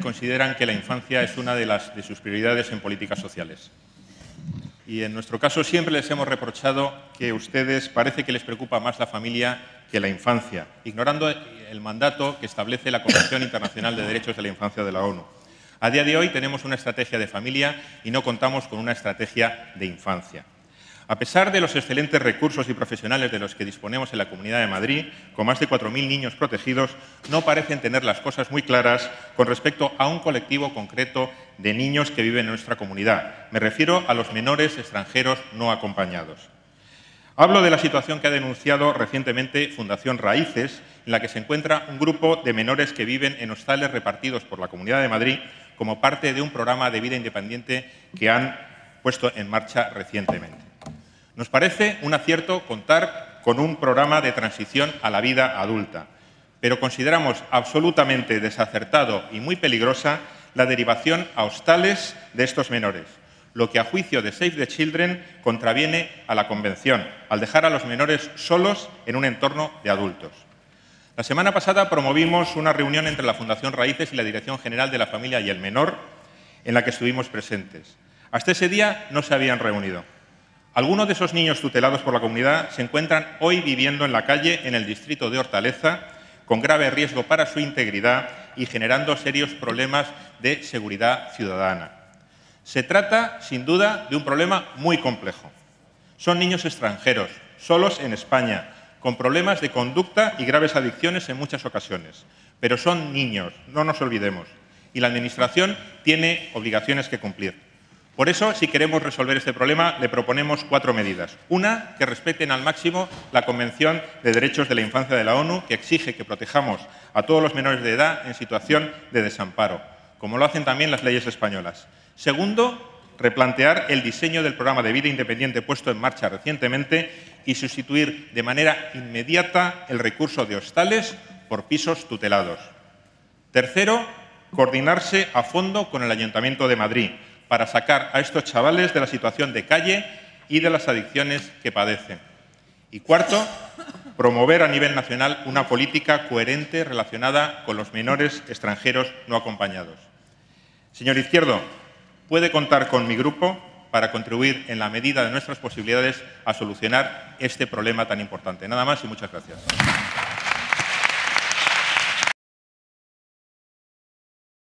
consideran que la infancia es una de sus prioridades en políticas sociales. Y en nuestro caso siempre les hemos reprochado que a ustedes parece que les preocupa más la familia que la infancia, ignorando el mandato que establece la Convención Internacional de Derechos de la Infancia de la ONU. A día de hoy tenemos una estrategia de familia y no contamos con una estrategia de infancia. A pesar de los excelentes recursos y profesionales de los que disponemos en la Comunidad de Madrid, con más de 4.000 niños protegidos, no parecen tener las cosas muy claras con respecto a un colectivo concreto de niños que viven en nuestra comunidad. Me refiero a los menores extranjeros no acompañados. Hablo de la situación que ha denunciado recientemente Fundación Raíces, en la que se encuentra un grupo de menores que viven en hostales repartidos por la Comunidad de Madrid como parte de un programa de vida independiente que han puesto en marcha recientemente. Nos parece un acierto contar con un programa de transición a la vida adulta, pero consideramos absolutamente desacertado y muy peligrosa la derivación a hostales de estos menores, lo que a juicio de Save the Children contraviene a la Convención, al dejar a los menores solos en un entorno de adultos. La semana pasada promovimos una reunión entre la Fundación Raíces y la Dirección General de la Familia y el Menor, en la que estuvimos presentes. Hasta ese día no se habían reunido. Algunos de esos niños tutelados por la comunidad se encuentran hoy viviendo en la calle en el distrito de Hortaleza, con grave riesgo para su integridad y generando serios problemas de seguridad ciudadana. Se trata, sin duda, de un problema muy complejo. Son niños extranjeros, solos en España, con problemas de conducta y graves adicciones en muchas ocasiones. Pero son niños, no nos olvidemos, y la Administración tiene obligaciones que cumplir. Por eso, si queremos resolver este problema, le proponemos 4 medidas. Una, que respeten al máximo la Convención de Derechos de la Infancia de la ONU, que exige que protejamos a todos los menores de edad en situación de desamparo, como lo hacen también las leyes españolas. Segundo, replantear el diseño del programa de vida independiente puesto en marcha recientemente y sustituir de manera inmediata el recurso de hostales por pisos tutelados. Tercero, coordinarse a fondo con el Ayuntamiento de Madrid para sacar a estos chavales de la situación de calle y de las adicciones que padecen. Y cuarto, promover a nivel nacional una política coherente relacionada con los menores extranjeros no acompañados. Señor Izquierdo, puede contar con mi grupo para contribuir en la medida de nuestras posibilidades a solucionar este problema tan importante. Nada más y muchas gracias.